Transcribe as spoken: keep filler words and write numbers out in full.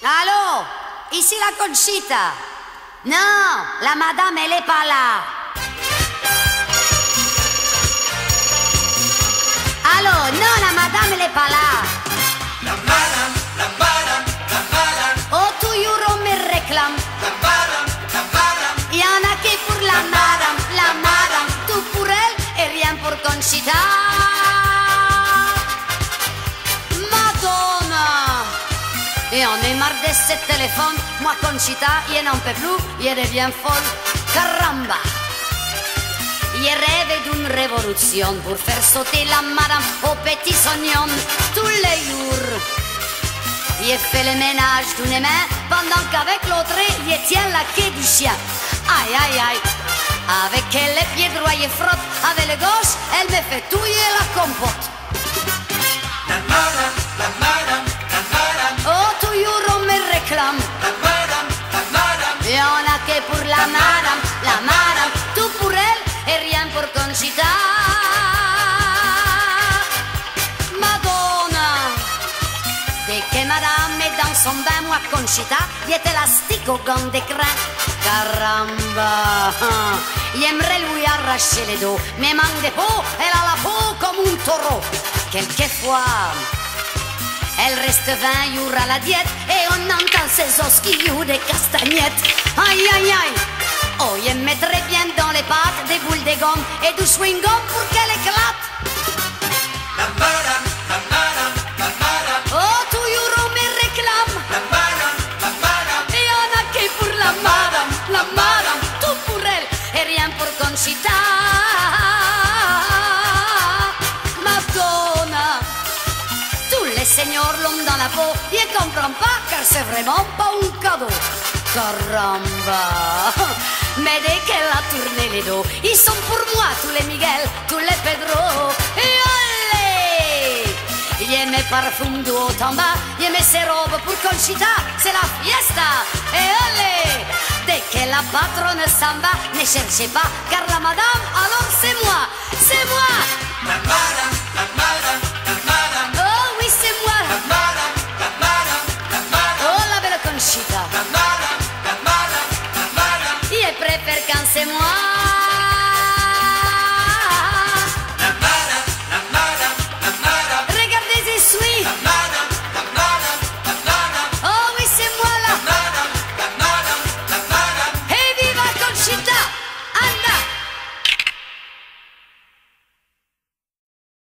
Allô? Ici la Conchita. Non, la madame, elle est pas là. Allô? Non, la madame, elle est pas là. La madame, la madame, la madame. Oh, tu euro me réclame. La madame, la madame. Y en a que pour la madame, la madame. Tout pour elle et rien pour Conchita. Et on est marre de ce téléphone. Moi, Conchita, il n'en peut plus, il devient folle. Caramba! Il rêve d'une révolution pour faire sauter la madame aux petits oignons tous les jours. Il fait le ménage d'une main pendant qu'avec l'autre, il tient la queue du chien. Aïe, aïe, aïe! Avec elle, les pieds droits, il frotte. Avec le gauche, elle me fait touiller la compote. La madame, la madame. Oh, tu euro me réclame. La madame, la madame. Et on a que pour la madame, la madame. Tout pour elle et rien pour Conchita. Madonna. Dès que madame est dans son bain, moi Conchita, il est élastique au gant d'écran. Caramba. Il aimerait lui arracher les dos, mais manque de peau, elle a la peau comme un taureau. Quelquefois elle reste vingt jours à la diète et on entend ses os qui jouent des castagnettes. Aïe, aïe, aïe. Oh, il mettrait bien dans les pattes des boules de gomme et du chewing-gum pour qu'elle éclate. La madame, la madame, la madame. Oh, tout euro me réclame. La madame, la madame. Et on a que pour la madame, la madame. Tout pour elle et rien pour Conchita. Seigneur l'homme dans la peau, il ne comprend pas car c'est vraiment pas un cadeau. Caramba! Mais dès qu'elle a tourné les dos, ils sont pour moi tous les Miguel, tous les Pedro. Et allez! Il y a mes parfums du haut en bas, il y a mes ses robes pour Conchita, c'est la fiesta. Et allez! Dès que la patronne s'en va, ne cherchez pas, car la madame, alors c'est moi, c'est moi! La madame.